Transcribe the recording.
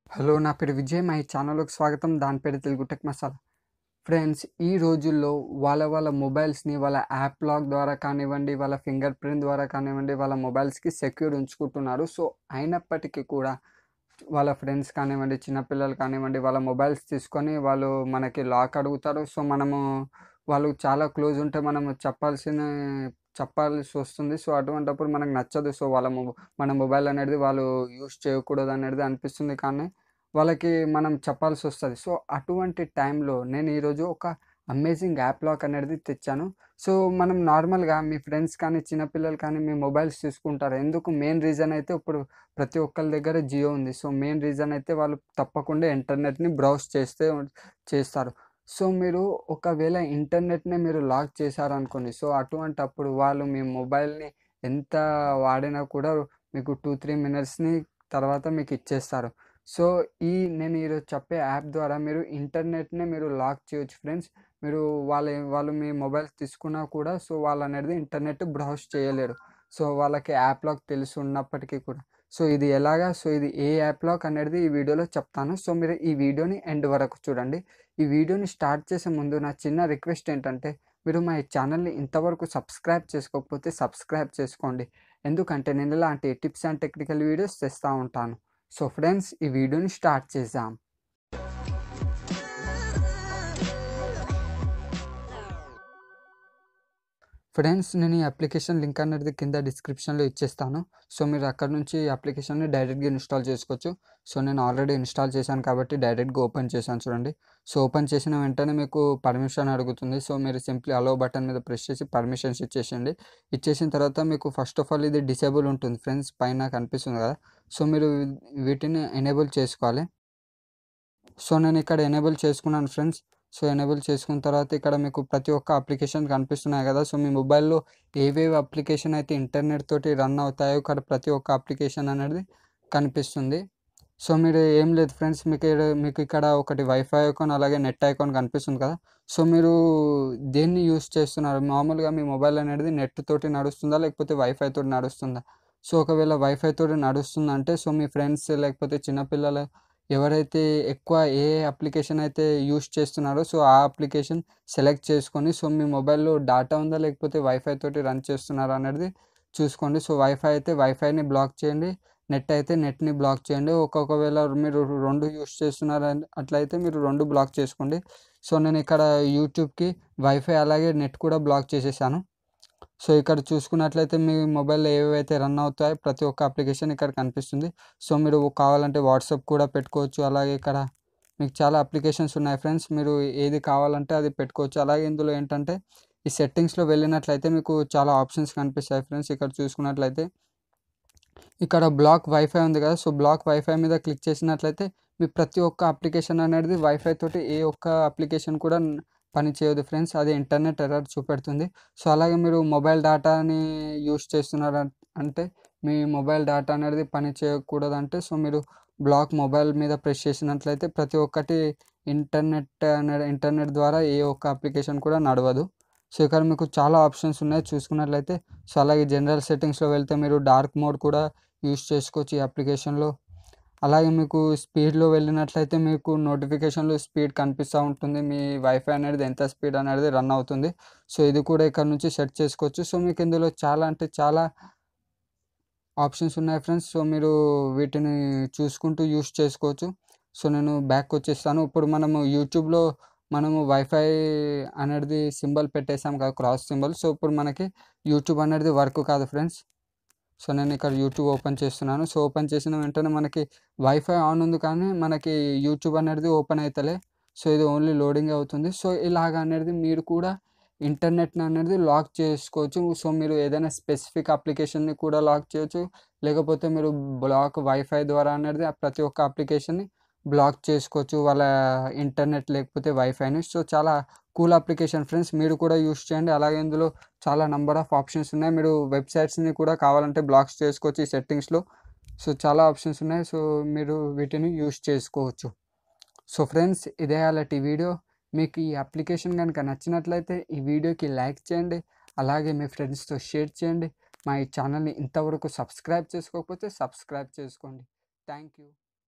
Hello, నా పేరు విజయ్. మా ఈ ఛానల్‌లోకి స్వాగతం. దాని పేరు తెలుగు టెక్ మసాలా. ఫ్రెండ్స్, ఈ రోజుల్లో వాళ్ళ మొబైల్స్‌ని వాళ్ళ యాప్ లాక్ ద్వారా కానివ్వండి, వాళ్ళ ఫింగర్ ప్రింట్ ద్వారా కానివ్వండి, వాళ్ళ మొబైల్స్‌కి సెక్యూర్ ఉంచుకుంటున్నారు. సో, అయినప్పటికీ కూడా వాళ్ళ ఫ్రెండ్స్ కానివ్వండి, చిన్న పిల్లలు కానివ్వండి, వాళ్ళ మొబైల్స్ తీసుకొని వాళ్ళు మనకి లాక్ అడుగుతారు. సో, వాళ్ళు చాలా క్లోజ్ ఉంటే మనము చెప్పాల్సొస్తుంది. సో, అటువంటప్పుడు మనకు నచ్చదు. సో, మన మొబైల్ అనేది వాళ్ళు యూజ్ చేయకూడదనేది అనిపిస్తుంది. కానీ వాళ్ళకి మనం చెప్పాల్సొస్తది. సో, అటువంటి టైంలో నేను ఈరోజు ఒక అమేజింగ్ యాప్ లాక్ అనేది తెచ్చాను. సో, మనం నార్మల్‌గా మీ ఫ్రెండ్స్ కానీ, చిన్న పిల్లలు కానీ మీ మొబైల్స్ తీసుకుంటారు. ఎందుకు మెయిన్ రీజన్ అయితే ఇప్పుడు ప్రతి ఒక్కళ్ళ దగ్గర జియో ఉంది. సో, మెయిన్ రీజన్ అయితే వాళ్ళు తప్పకుండా ఇంటర్నెట్‌ని బ్రౌజ్ చేస్తారు. సో, మీరు ఒకవేళ ఇంటర్నెట్‌ని మీరు లాక్ చేశారనుకోండి. సో, అటువంటప్పుడు వాళ్ళు మీ మొబైల్‌ని ఎంత వాడినా కూడా మీకు 2, 3 మినిట్స్‌ని తర్వాత మీకిచ్చేస్తారు. సో, నేను ఈరోజు చెప్పే యాప్ ద్వారా మీరు ఇంటర్నెట్‌ని మీరు లాక్ చేయొచ్చు ఫ్రెండ్స్. మీరు వాళ్ళు మీ మొబైల్స్ తీసుకున్నా కూడా సో, వాళ్ళనేది ఇంటర్నెట్ బ్రౌజ్ చేయలేరు. సో, వాళ్ళకి యాప్ లాక్ తెలిసున్నప్పటికీ కూడా. సో, ఇది ఎలాగా? సో, ఇది ఏ యాప్ లాక్ అనేది ఈ వీడియోలో చెప్తాను. సో, మీరు ఈ వీడియోని ఎండ్ వరకు చూడండి. ఈ వీడియోని స్టార్ట్ చేసే ముందు నా చిన్న రిక్వెస్ట్ ఏంటంటే, మీరు మా ఈ ఛానల్‌ని ఇంతవరకు సబ్స్క్రైబ్ చేసుకోకపోతే సబ్స్క్రైబ్ చేసుకోండి. ఎందుకంటే నేను ఇలాంటి టిప్స్ అండ్ టెక్నికల్ వీడియోస్ తెస్తా ఉంటాను. సో ఫ్రెండ్స్, ఈ వీడియోని స్టార్ట్ చేద్దాం. ఫ్రెండ్స్, నేను ఈ అప్లికేషన్ లింక్ అనేది కింద డిస్క్రిప్షన్‌లో ఇచ్చేస్తాను. సో, మీరు అక్కడి నుంచి ఈ అప్లికేషన్‌ని డైరెక్ట్‌గా ఇన్‌స్టాల్ చేసుకోవచ్చు. సో, నేను ఆల్రెడీ ఇన్‌స్టాల్ చేశాను కాబట్టి డైరెక్ట్‌గా ఓపెన్ చేశాను చూడండి. సో, ఓపెన్ చేసిన వెంటనే మీకు పర్మిషన్ అడుగుతుంది. సో, మీరు సింప్లీ అలో బటన్ మీద ప్రెస్ చేసి పర్మిషన్స్ ఇచ్చేసేయండి. ఇచ్చేసిన తర్వాత మీకు ఫస్ట్ ఆఫ్ ఆల్ ఇది డిసేబుల్ ఉంటుంది ఫ్రెండ్స్, పైన కనిపిస్తుంది కదా! సో, మీరు వీటిని ఎనేబుల్ చేసుకోవాలి. సో, నేనిక్కడ ఎనేబుల్ చేసుకున్నాను ఫ్రెండ్స్. సో, ఎనేబుల్ చేసుకున్న తర్వాత ఇక్కడ మీకు ప్రతి ఒక్క అప్లికేషన్ కనిపిస్తున్నాయి గదా! సో, మీ మొబైల్‌లో ఏవేవి అప్లికేషన్ అయితే ఇంటర్నెట్ తోటి రన్ అవుతాయో ఇక్కడ ప్రతి ఒక్క అప్లికేషన్ అనేది కనిపిస్తుంది. సో, మీరు ఏం లేదు ఫ్రెండ్స్, మీకు ఇక్కడ ఒకటి వైఫై ఐకాన్ అలాగే నెట్ ఐకాన్ కనిపిస్తుంది కదా! సో, మీరు దేన్ని యూజ్ చేస్తున్నారు? మామూలుగా మీ మొబైల్ అనేది నెట్ తోటి నడుస్తుందా? లేకపోతే వైఫై తోటి నడుస్తుందా? సో, ఒకవేళ వైఫై తోటి నడుస్తుందంటే సో, మీ ఫ్రెండ్స్ లేకపోతే చిన్న పిల్లలు ఎవరైతే ఎక్కువ ఏ అప్లికేషన్ అయితే యూజ్ చేస్తున్నారో సో, ఆ అప్లికేషన్ సెలెక్ట్ చేసుకొని సో, మీ మొబైల్‌లో డాటా ఉందా? లేకపోతే వైఫై తోటి రన్ చేస్తున్నారా అనేది చూసుకోండి. సో, వైఫై అయితే వైఫైని బ్లాక్ చేయండి. నెట్ అయితే నెట్‌ని బ్లాక్ చేయండి. ఒకవేళ మీరు 2 యూజ్ అట్లయితే మీరు 2 బ్లాక్ చేసుకోండి. సో, నేనిక్కడ యూట్యూబ్‌కి వైఫై అలాగే నెట్ కూడా బ్లాక్ చేసేసాను. సో, ఇక్కడ చూసుకున్నట్లయితే మీ మొబైల్‌లో ఏవేవైతే రన్ అవుతాయో ప్రతి ఒక్క అప్లికేషన్ ఇక్కడ కనిపిస్తుంది. సో, మీరు కావాలంటే వాట్సాప్ కూడా పెట్టుకోవచ్చు. అలాగే ఇక్కడ మీకు చాలా అప్లికేషన్స్ ఉన్నాయి ఫ్రెండ్స్. మీరు ఏది కావాలంటే అది పెట్టుకోవచ్చు. అలాగే ఇందులో ఏంటంటే ఈ సెట్టింగ్స్‌లో వెళ్ళినట్లయితే మీకు చాలా ఆప్షన్స్ కనిపిస్తాయి ఫ్రెండ్స్. ఇక్కడ చూసుకున్నట్లయితే ఇక్కడ బ్లాక్ వైఫై ఉంది కదా! సో, బ్లాక్ వైఫై మీద క్లిక్ చేసినట్లయితే మీ ప్రతి ఒక్క అప్లికేషన్ అనేది వైఫై తోటి ఏ ఒక్క అప్లికేషన్ కూడా పనిచేయదు ఫ్రెండ్స్. అది ఇంటర్నెట్ ఎర్రర్ చూపెడుతుంది. సో, అలాగే మీరు మొబైల్ డేటాని యూజ్ అంటే మీ మొబైల్ డేటా అనేది పని చేయకూడదంటే సో, మీరు బ్లాక్ మొబైల్ మీద ప్రెస్ చేసినట్లయితే ప్రతి ఒక్కటి ఇంటర్నెట్ ద్వారా ఏ ఒక్క అప్లికేషన్ కూడా నడవదు. సో, ఇక్కడ మీకు చాలా ఆప్షన్స్ ఉన్నాయి చూసుకున్నట్లయితే. సో, అలాగే జనరల్ సెట్టింగ్స్‌లో వెళ్తే మీరు డార్క్ మోడ్ కూడా యూజ్ చేసుకోవచ్చు ఈ అప్లికేషన్‌లో. అలాగే మీకు స్పీడ్‌లో వెళ్ళినట్లయితే మీకు నోటిఫికేషన్‌లో స్పీడ్ కనిపిస్తా ఉంటుంది. మీ వైఫై అనేది ఎంత స్పీడ్ అనేది రన్ అవుతుంది. సో, ఇది కూడా ఇక్కడ నుంచి సెట్ చేసుకోవచ్చు. సో, మీకు ఇందులో చాలా అంటే చాలా ఆప్షన్స్ ఉన్నాయి ఫ్రెండ్స్. సో, మీరు వీటిని చూసుకుంటూ యూజ్ చేసుకోవచ్చు. సో, నేను బ్యాక్‌కొచ్చేస్తాను. ఇప్పుడు మనము వైఫై అనేది సింబల్ పెట్టేసాం కదా! Cross symbol. సో, ఇప్పుడు మనకి యూట్యూబ్ అనేది వర్క్ కాదు ఫ్రెండ్స్. సో, నేను ఇక్కడ యూట్యూబ్ ఓపెన్ చేస్తున్నాను. సో, ఓపెన్ చేసిన వెంటనే మనకి వైఫై ఆన్ ఉంది కానీ మనకి యూట్యూబ్ అనేది ఓపెన్ అయితలే. సో, ఇది ఓన్లీ లోడింగే అవుతుంది. సో, ఇలాగ అనేది మీరు కూడా ఇంటర్నెట్‌ని అనేది లాక్ చేసుకోవచ్చు. సో, మీరు ఏదైనా స్పెసిఫిక్ అప్లికేషన్‌ని కూడా లాక్ చేయొచ్చు. లేకపోతే మీరు వైఫై ద్వారా అనేది ప్రతి ఒక్క అప్లికేషన్‌ని బ్లాక్ చేసుకోవచ్చు. వాళ్ళ ఇంటర్నెట్ లేకపోతే వైఫైని. సో, చాలా కూల్ అప్లికేషన్ ఫ్రెండ్స్. మీరు కూడా యూజ్ చేయండి. అలాగే ఇందులో చాలా నంబర్ ఆఫ్ ఆప్షన్స్ ఉన్నాయి. మీరు వెబ్‌సైట్స్‌ని కూడా కావాలంటే బ్లాక్స్ చేసుకోవచ్చు ఈ సెట్టింగ్స్‌లో. సో, చాలా ఆప్షన్స్ ఉన్నాయి. సో, మీరు వీటిని యూజ్ చేసుకోవచ్చు. సో, ఫ్రెండ్స్, ఇదే ఇయాలటి వీడియో. మీకు ఈ అప్లికేషన్ గనుక నచ్చినట్లయితే ఈ వీడియోకి లైక్ చేయండి. అలాగే మీ ఫ్రెండ్స్‌తో షేర్ చేయండి. మా ఈ ఛానల్‌ని ఇంతవరకు సబ్స్క్రైబ్ చేసుకోకపోతే సబ్స్క్రైబ్ చేసుకోండి. Thank you.